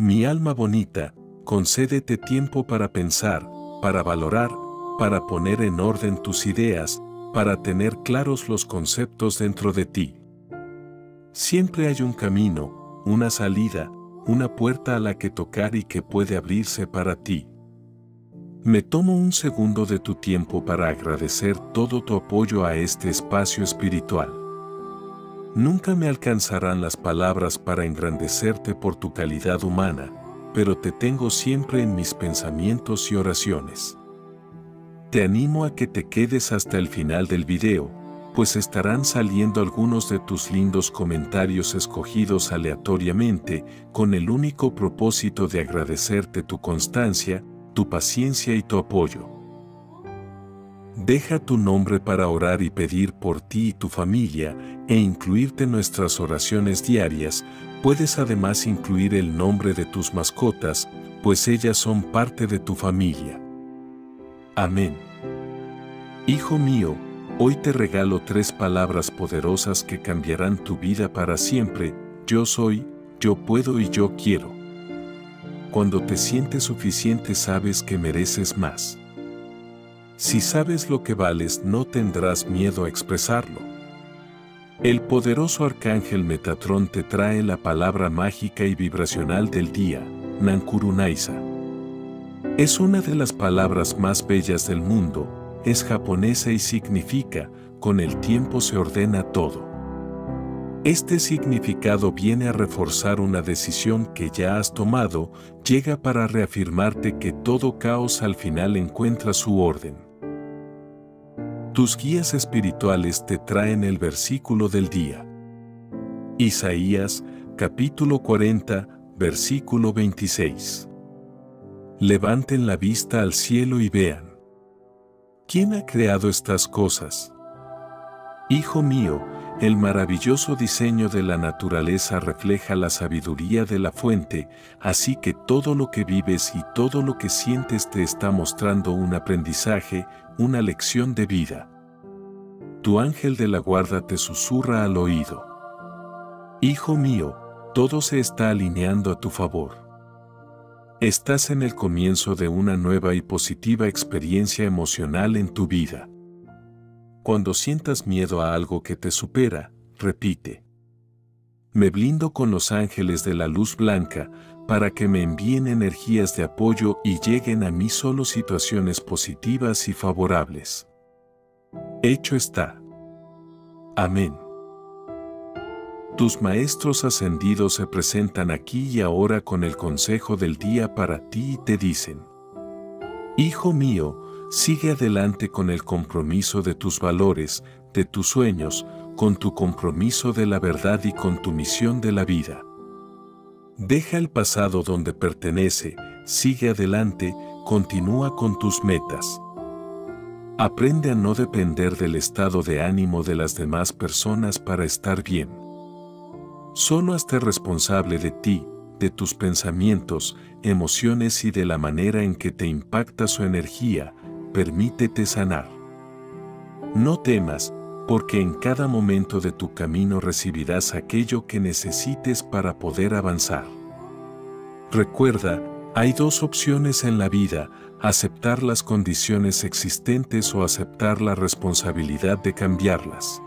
Mi alma bonita, concédete tiempo para pensar, para valorar, para poner en orden tus ideas, para tener claros los conceptos dentro de ti. Siempre hay un camino, una salida, una puerta a la que tocar y que puede abrirse para ti. Me tomo un segundo de tu tiempo para agradecer todo tu apoyo a este espacio espiritual. Nunca me alcanzarán las palabras para engrandecerte por tu calidad humana, pero te tengo siempre en mis pensamientos y oraciones. Te animo a que te quedes hasta el final del video, pues estarán saliendo algunos de tus lindos comentarios escogidos aleatoriamente con el único propósito de agradecerte tu constancia, tu paciencia y tu apoyo. Deja tu nombre para orar y pedir por ti y tu familia e incluirte en nuestras oraciones diarias. Puedes además incluir el nombre de tus mascotas, pues ellas son parte de tu familia. Amén. Hijo mío, hoy te regalo 3 palabras poderosas que cambiarán tu vida para siempre. Yo soy, yo puedo y yo quiero. Cuando te sientes suficiente sabes que mereces más. Si sabes lo que vales no tendrás miedo a expresarlo. El poderoso arcángel Metatrón te trae la palabra mágica y vibracional del día, Nankurunaisa. Es una de las palabras más bellas del mundo. Es japonesa y significa, con el tiempo se ordena todo. Este significado viene a reforzar una decisión que ya has tomado, llega para reafirmarte que todo caos al final encuentra su orden. Tus guías espirituales te traen el versículo del día. Isaías, capítulo 40, versículo 26. Levanten la vista al cielo y vean. ¿Quién ha creado estas cosas? Hijo mío, el maravilloso diseño de la naturaleza refleja la sabiduría de la fuente, así que todo lo que vives y todo lo que sientes te está mostrando un aprendizaje, una lección de vida. Tu ángel de la guarda te susurra al oído. Hijo mío, todo se está alineando a tu favor. Estás en el comienzo de una nueva y positiva experiencia emocional en tu vida. Cuando sientas miedo a algo que te supera, repite. Me blindo con los ángeles de la luz blanca para que me envíen energías de apoyo y lleguen a mí solo situaciones positivas y favorables. Hecho está. Amén. Tus maestros ascendidos se presentan aquí y ahora con el consejo del día para ti y te dicen: Hijo mío, sigue adelante con el compromiso de tus valores, de tus sueños, con tu compromiso de la verdad y con tu misión de la vida. Deja el pasado donde pertenece, sigue adelante, continúa con tus metas. Aprende a no depender del estado de ánimo de las demás personas para estar bien. Solo hazte responsable de ti, de tus pensamientos, emociones y de la manera en que te impacta su energía. Permítete sanar. No temas, porque en cada momento de tu camino recibirás aquello que necesites para poder avanzar. Recuerda, hay 2 opciones en la vida: aceptar las condiciones existentes o aceptar la responsabilidad de cambiarlas.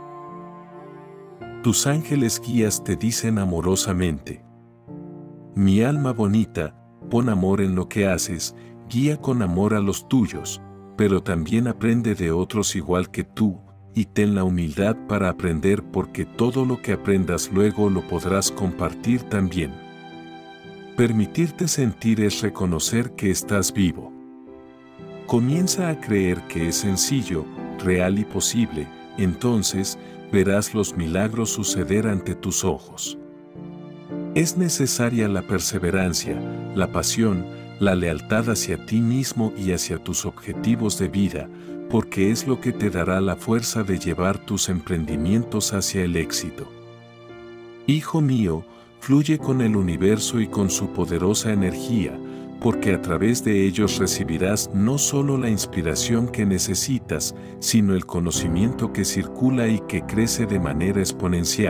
Tus ángeles guías te dicen amorosamente: Mi alma bonita, pon amor en lo que haces, guía con amor a los tuyos, pero también aprende de otros igual que tú, y ten la humildad para aprender, porque todo lo que aprendas luego lo podrás compartir también. Permitirte sentir es reconocer que estás vivo. Comienza a creer que es sencillo, real y posible, entonces verás los milagros suceder ante tus ojos. Es necesaria la perseverancia, la pasión, la lealtad hacia ti mismo y hacia tus objetivos de vida, porque es lo que te dará la fuerza de llevar tus emprendimientos hacia el éxito. Hijo mío, fluye con el universo y con su poderosa energía, porque a través de ellos recibirás no solo la inspiración que necesitas, sino el conocimiento que circula y que crece de manera exponencial.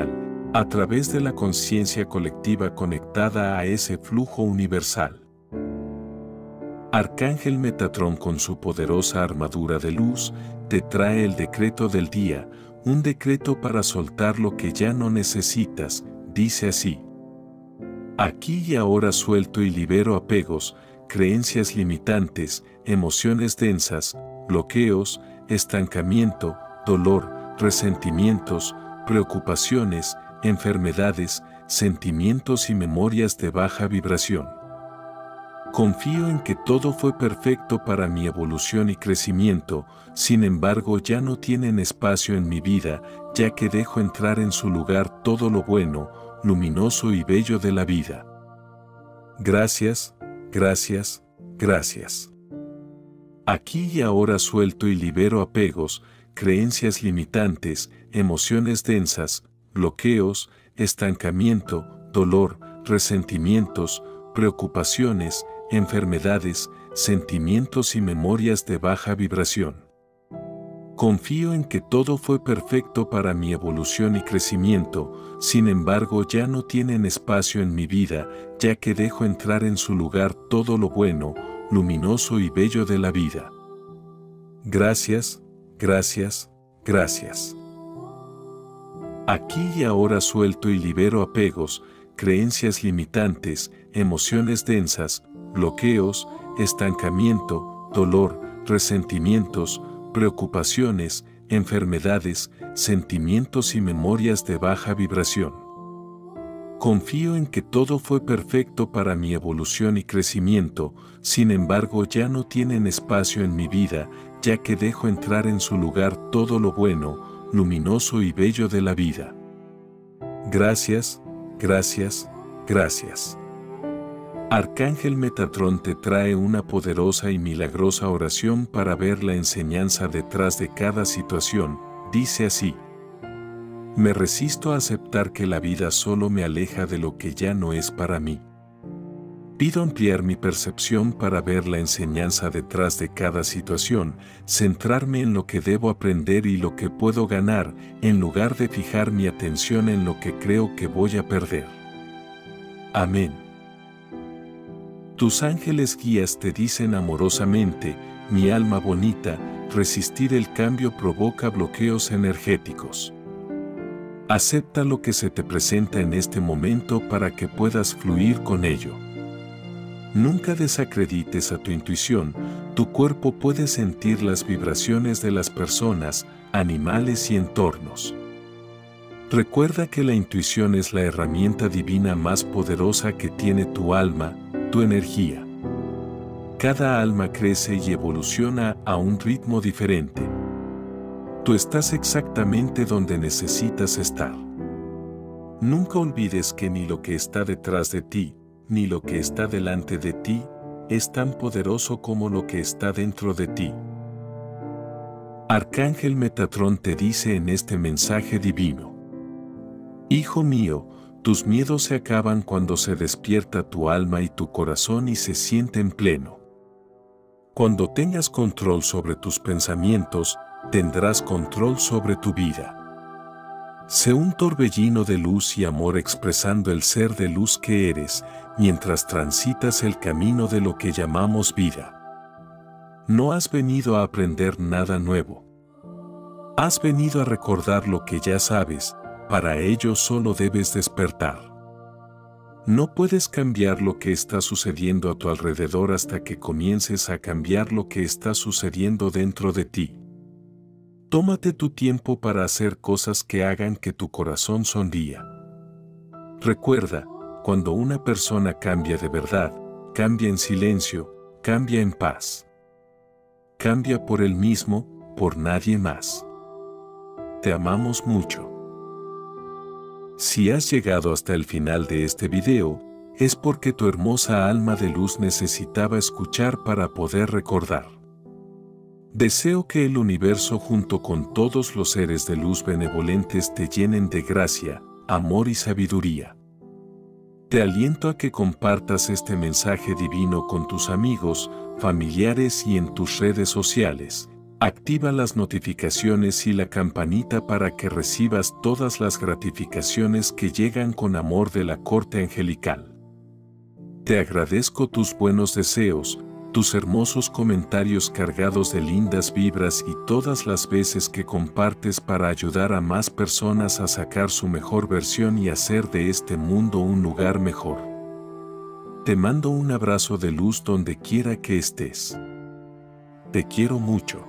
a través de la conciencia colectiva conectada a ese flujo universal. Arcángel Metatrón, con su poderosa armadura de luz, te trae el decreto del día, un decreto para soltar lo que ya no necesitas. Dice así: aquí y ahora suelto y libero apegos, creencias limitantes, emociones densas, bloqueos, estancamiento, dolor, resentimientos, preocupaciones, enfermedades, sentimientos y memorias de baja vibración. Confío en que todo fue perfecto para mi evolución y crecimiento, sin embargo ya no tienen espacio en mi vida, ya que dejo entrar en su lugar todo lo bueno, luminoso y bello de la vida. Gracias, gracias, gracias. Aquí y ahora suelto y libero apegos, creencias limitantes, emociones densas, bloqueos, estancamiento, dolor, resentimientos, preocupaciones, enfermedades, sentimientos y memorias de baja vibración. Confío en que todo fue perfecto para mi evolución y crecimiento, sin embargo ya no tienen espacio en mi vida, ya que dejo entrar en su lugar todo lo bueno, luminoso y bello de la vida. Gracias, gracias, gracias. Aquí y ahora suelto y libero apegos, creencias limitantes, emociones densas, bloqueos, estancamiento, dolor, resentimientos, preocupaciones, enfermedades, sentimientos y memorias de baja vibración. Confío en que todo fue perfecto para mi evolución y crecimiento, sin embargo ya no tienen espacio en mi vida, ya que dejo entrar en su lugar todo lo bueno, luminoso y bello de la vida. Gracias, gracias, gracias. Arcángel Metatrón te trae una poderosa y milagrosa oración para ver la enseñanza detrás de cada situación. Dice así: me resisto a aceptar que la vida solo me aleja de lo que ya no es para mí. Pido ampliar mi percepción para ver la enseñanza detrás de cada situación, centrarme en lo que debo aprender y lo que puedo ganar, en lugar de fijar mi atención en lo que creo que voy a perder. Amén. Tus ángeles guías te dicen amorosamente: mi alma bonita, resistir el cambio provoca bloqueos energéticos. Acepta lo que se te presenta en este momento para que puedas fluir con ello. Nunca desacredites a tu intuición, tu cuerpo puede sentir las vibraciones de las personas, animales y entornos. Recuerda que la intuición es la herramienta divina más poderosa que tiene tu alma, tu energía. Cada alma crece y evoluciona a un ritmo diferente. Tú estás exactamente donde necesitas estar. Nunca olvides que ni lo que está detrás de ti, ni lo que está delante de ti, es tan poderoso como lo que está dentro de ti. Arcángel Metatrón te dice en este mensaje divino: hijo mío, tus miedos se acaban cuando se despierta tu alma y tu corazón y se siente en pleno. Cuando tengas control sobre tus pensamientos, tendrás control sobre tu vida. Sé un torbellino de luz y amor expresando el ser de luz que eres, mientras transitas el camino de lo que llamamos vida. No has venido a aprender nada nuevo. Has venido a recordar lo que ya sabes, para ello solo debes despertar. No puedes cambiar lo que está sucediendo a tu alrededor hasta que comiences a cambiar lo que está sucediendo dentro de ti. Tómate tu tiempo para hacer cosas que hagan que tu corazón sonría. Recuerda, cuando una persona cambia de verdad, cambia en silencio, cambia en paz. Cambia por él mismo, por nadie más. Te amamos mucho. Si has llegado hasta el final de este video, es porque tu hermosa alma de luz necesitaba escuchar para poder recordar. Deseo que el universo junto con todos los seres de luz benevolentes te llenen de gracia, amor y sabiduría. Te aliento a que compartas este mensaje divino con tus amigos, familiares y en tus redes sociales. Activa las notificaciones y la campanita para que recibas todas las gratificaciones que llegan con amor de la corte angelical. Te agradezco tus buenos deseos, tus hermosos comentarios cargados de lindas vibras y todas las veces que compartes para ayudar a más personas a sacar su mejor versión y hacer de este mundo un lugar mejor. Te mando un abrazo de luz donde quiera que estés. Te quiero mucho.